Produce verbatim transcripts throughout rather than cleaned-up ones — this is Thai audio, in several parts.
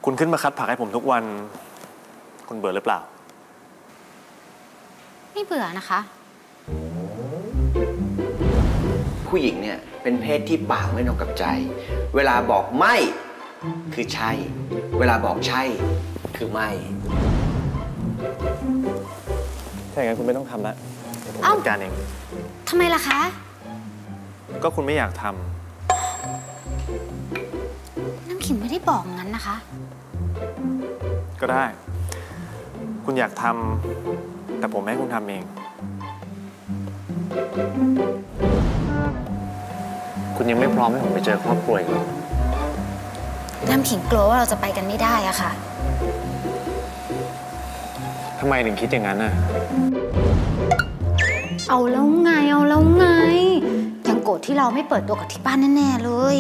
คุณขึ้นมาคัดผักให้ผมทุกวันคุณเบื่อหรือเปล่าไม่เบื่อนะคะผู้หญิงเนี่ยเป็นเพศที่ปากไม่ตรงกับใจเวลาบอกไม่คือใช่เวลาบอกใช่คือไม่ถ้าอย่างนั้นคุณไม่ต้องทำแล้วเดี๋ยวผมจัดการเองทำไมล่ะคะก็คุณไม่อยากทำน้ำขิงไม่ได้บอกงั้นนะคะก็ได้คุณอยากทำแต่ผมให้คุณทำเองคุณยังไม่พร้อมให้ผมไปเจอครอบครัวอีกหรอน้ำขิงกลัวว่าเราจะไปกันไม่ได้อะค่ะทำไมถึงคิดอย่างนั้นน่ะเอาแล้วไงเอาแล้วไงยังโกรธที่เราไม่เปิดตัวกับที่บ้านแน่ๆเลย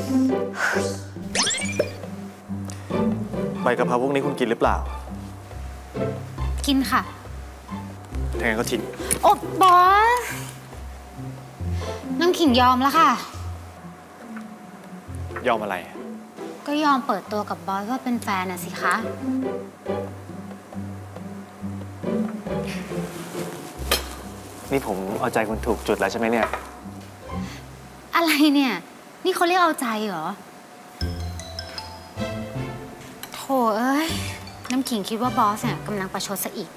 ใบกะเพราพวกนี้คุณกินหรือเปล่ากินค่ะถ้างั้นก็ทิ้งโอ้บอสน้ำขิงยอมแล้วค่ะยอมอะไรก็ยอมเปิดตัวกับบอสว่าเป็นแฟนน่ะสิคะนี่ผมเอาใจคุณถูกจุดแล้วใช่ไหมเนี่ยอะไรเนี่ยนี่เขาเรียกเอาใจเหรอโถเอ้ยน้ำขิงคิดว่าบอสเนี่ยกำลังประชดซะอีก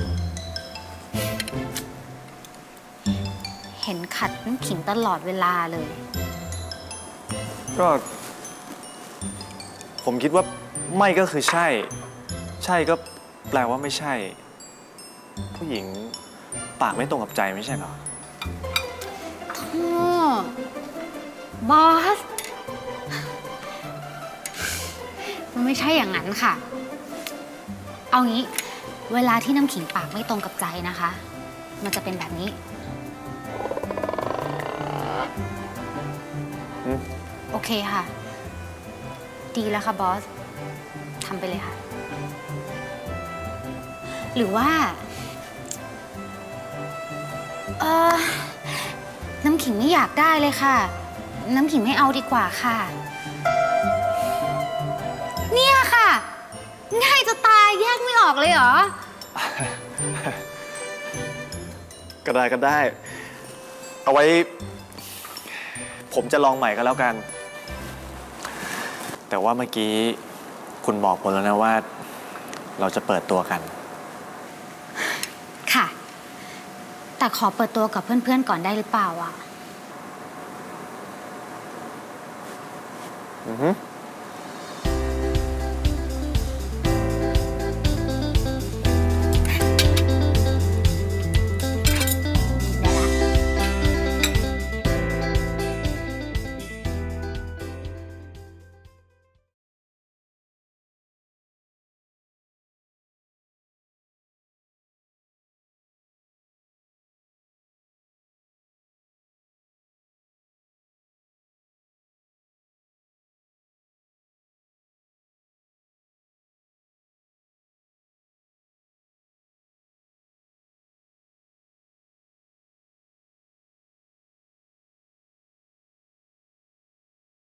เห็นขัดน้ำขิงตลอดเวลาเลยก็ผมคิดว่าไม่ก็คือใช่ใช่ก็แปลว่าไม่ใช่ผู้หญิงปากไม่ตรงกับใจไม่ใช่เหรอโธ่บอสมันไม่ใช่อย่างนั้นค่ะเอางี้เวลาที่น้ำขิงปากไม่ตรงกับใจนะคะมันจะเป็นแบบนี้โอเคค่ะดีแล้วค่ะบอสทำไปเลยค่ะหรือว่าเออน้ำขิงไม่อยากได้เลยค่ะน้ำขิงไม่เอาดีกว่าค่ะเนี่ยค่ะง่ายจะตายแยกไม่ออกเลยเหรอก็ได้ก็ได้เอาไว้ผมจะลองใหม่ก็แล้วกันแต่ว่าเมื่อกี้คุณบอกผมแล้วนะว่าเราจะเปิดตัวกันค่ะแต่ขอเปิดตัวกับเพื่อนๆก่อนได้หรือเปล่าอ่ะอือฮึ